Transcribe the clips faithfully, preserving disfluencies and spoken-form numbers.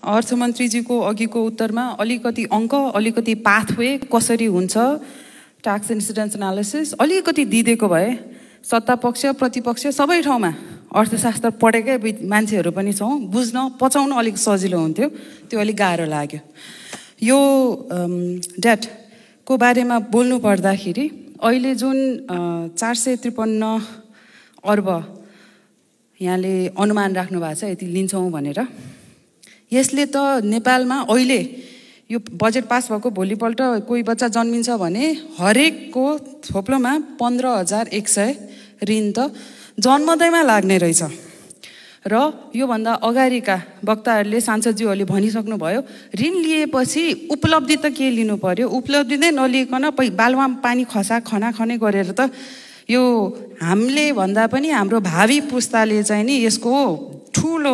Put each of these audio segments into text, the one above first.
अर्थमन्त्रीजीको अघिको उत्तरमा अलिकति अङ्क अलिकति पाथवे कसरी हुन्छ ट्याक्स इन्सिडेन्स एनालिसिस अलिकति दिएको भए सत्तापक्ष प्रतिपक्ष सबै ठाउँमा अर्थशास्त्र पढेकै मान्छेहरू पनि छौँ बुझ्न पचाउन अलिक सजिलो हुन्थ्यो त्यो अलिक गाह्रो लाग्यो। यो डेटको बारेमा बोल्नु पर्दाखेरि अहिले जुन चार सय त्रिपन्न अर्ब यहाँले अनुमान राख्नु भएको छ यति लिन्छौँ भनेर यसले त नेपालमा अहिले यो बजेट पास भएको भोलिपल्ट कोही बच्चा जन्मिन्छ भने हरेकको थोप्लोमा पन्ध्र हजार एक सय ऋण त जन्मदैमा लाग्ने रहेछ। र योभन्दा अगाडिका वक्ताहरूले सांसदज्यूहरूले भनिसक्नुभयो ऋण लिएपछि उपलब्धि त के लिनु पर्यो उपलब्धि नै नलिकन बालुवा पानी खसा खना खने गरेर त यो हामीले भन्दा पनि हाम्रो भावी पुस्ताले चाहिँ नि यसको ठुलो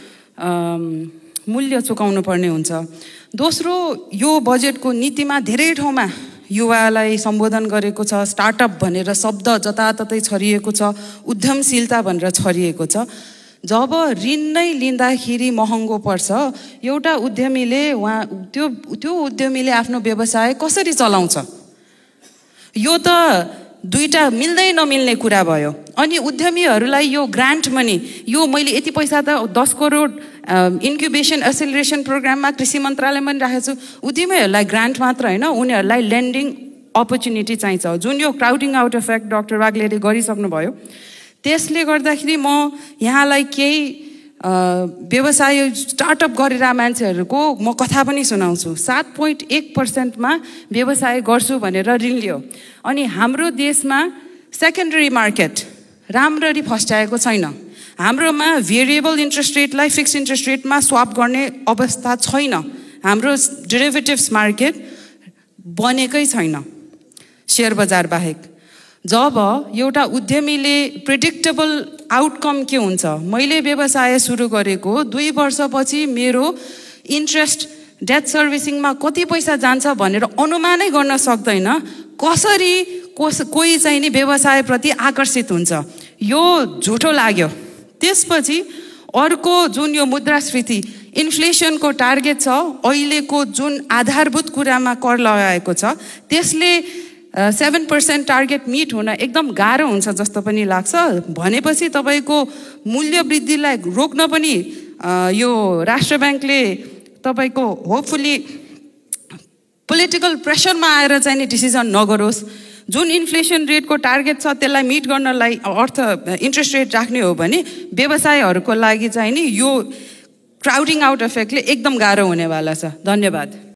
मूल्य चुकाउनु पर्ने हुन्छ। दोस्रो यो बजेटको नीतिमा धेरै ठाउँमा युवालाई सम्बोधन गरेको छ स्टार्टअप भनेर शब्द जताततै छरिएको छ उद्यमशीलता भनेर छरिएको छ। जब ऋण नै लिँदाखेरि महँगो पर्छ एउटा उद्यमीले उहाँ त्यो त्यो उद्यमीले आफ्नो व्यवसाय कसरी चलाउँछ यो त दुईटा मिल्दै नमिल्ने कुरा भयो। अनि उद्यमीहरूलाई यो ग्रान्ट मनी यो मैले यति पैसा त दस करोड इन्क्युबेसन एसिलरेसन प्रोग्राममा कृषि मन्त्रालयमा पनि राखेको छु उद्यमीहरूलाई ग्रान्ट मात्र होइन उनीहरूलाई लेन्डिङ अपर्च्युनिटी चाहिन्छ जुन यो क्राउडिङ आउट इफेक्ट डाक्टर वाग्लेले गरिसक्नुभयो। त्यसले गर्दाखेरि म यहाँलाई केही व्यवसाय स्टार्टअप गरेर मान्छेहरूको म कथा पनि सुनाउँछु। सात पोइन्ट एक पर्सेन्टमा व्यवसाय गर्छु भनेर ऋण लियो अनि हाम्रो देशमा सेकेन्डरी मार्केट राम्ररी फस्ट्याएको छैन। हाम्रोमा भेरिएबल इन्ट्रेस्ट रेटलाई फिक्स इन्ट्रेस्ट रेटमा स्वाप गर्ने अवस्था छैन। हाम्रो डेरिभेटिभ्स मार्केट बनेकै छैन सेयर बजार बाहेक। जब एउटा उद्यमीले प्रेडिक्टेबल आउटकम के हुन्छ मैले व्यवसाय सुरु गरेको दुई वर्षपछि मेरो इन्ट्रेस्ट डेट सर्भिसिङमा कति पैसा जान्छ भनेर अनुमानै गर्न सक्दैन कसरी कोस कोही चाहिँ नि व्यवसायप्रति आकर्षित हुन्छ यो झुटो लाग्यो। त्यसपछि अर्को जुन यो मुद्रास्फीति इन्फ्लेसनको टार्गेट छ अहिलेको जुन आधारभूत कुरामा कर लगाएको छ त्यसले सेभेन पर्सेन्ट टार्गेट मिट हुन एकदम गाह्रो हुन्छ जस्तो पनि लाग्छ। भनेपछि तपाईँको मूल्य वृद्धिलाई रोक्न पनि यो राष्ट्र ब्याङ्कले तपाईँको होपफुली पोलिटिकल प्रेसरमा आएर चाहिँ नि डिसिजन नगरोस्। जुन इन्फ्लेसन रेटको टार्गेट छ त्यसलाई मिट गर्नलाई अर्थ इन्ट्रेस्ट रेट राख्ने हो भने व्यवसायहरूको लागि चाहिँ नि यो क्राउडिङ आउट इफेक्टले एकदम गाह्रो हुनेवाला छ। धन्यवाद।